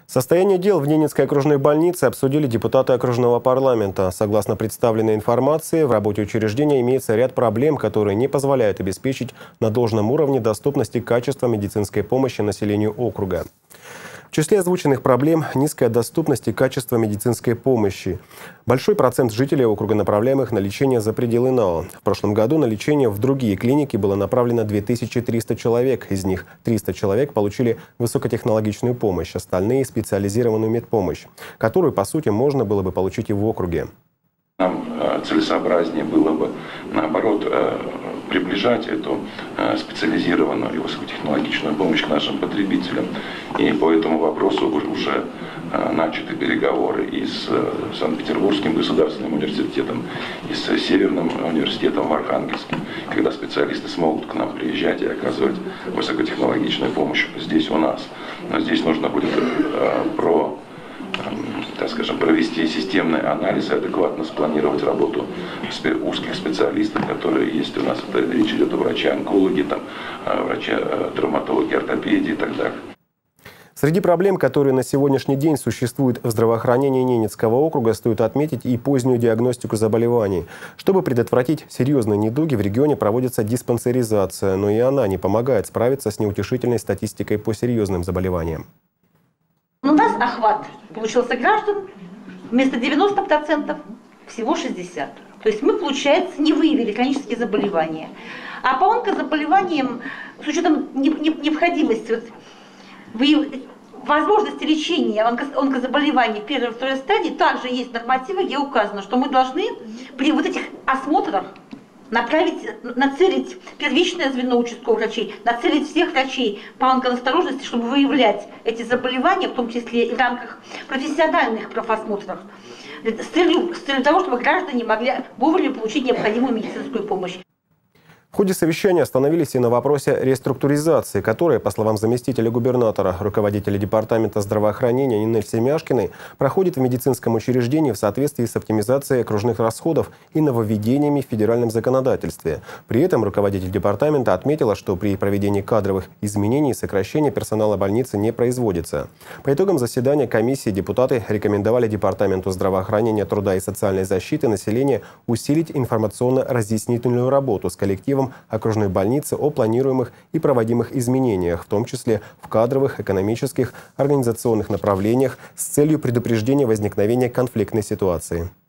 Состояние дел в Ненецкой окружной больнице обсудили депутаты окружного парламента. Согласно представленной информации, в работе учреждения имеется ряд проблем, которые не позволяют обеспечить на должном уровне доступность и качество медицинской помощи населению округа. В числе озвученных проблем – низкая доступность и качество медицинской помощи. Большой процент жителей округа, направляемых на лечение за пределы НАО. В прошлом году на лечение в другие клиники было направлено 2300 человек. Из них 300 человек получили высокотехнологичную помощь, остальные – специализированную медпомощь, которую, по сути, можно было бы получить и в округе. Нам целесообразнее было бы, наоборот, приближать эту специализированную и высокотехнологичную помощь к нашим потребителям. И по этому вопросу уже начаты переговоры и с Санкт-Петербургским государственным университетом, и с Северным университетом в Архангельске, когда специалисты смогут к нам приезжать и оказывать высокотехнологичную помощь здесь у нас. Но здесь нужно будет провести системный анализ и адекватно спланировать работу узких специалистов, которые есть у нас. Это речь идет о враче-онкологе, враче-травматологе, ортопедии и так далее. Среди проблем, которые на сегодняшний день существуют в здравоохранении Ненецкого округа, стоит отметить и позднюю диагностику заболеваний. Чтобы предотвратить серьезные недуги, в регионе проводится диспансеризация, но и она не помогает справиться с неутешительной статистикой по серьезным заболеваниям. У нас охват получился граждан вместо 90% всего 60%. То есть мы, получается, не выявили хронические заболевания. А по онкозаболеваниям, с учетом необходимости возможности лечения онкозаболеваний в первой и второй стадии, также есть нормативы, где указано, что мы должны при вот этих осмотрах нацелить первичное звено участковых врачей, нацелить всех врачей по онконасторожности, чтобы выявлять эти заболевания, в том числе и в рамках профессиональных профосмотров, с целью того, чтобы граждане могли вовремя получить необходимую медицинскую помощь. В ходе совещания остановились и на вопросе реструктуризации, которая, по словам заместителя губернатора, руководителя департамента здравоохранения Нины Семяшкиной, проходит в медицинском учреждении в соответствии с оптимизацией окружных расходов и нововведениями в федеральном законодательстве. При этом руководитель департамента отметила, что при проведении кадровых изменений сокращение персонала больницы не производится. По итогам заседания комиссии депутаты рекомендовали Департаменту здравоохранения, труда и социальной защиты населения усилить информационно-разъяснительную работу с коллективом окружной больницы о планируемых и проводимых изменениях, в том числе в кадровых, экономических, организационных направлениях с целью предупреждения возникновения конфликтной ситуации.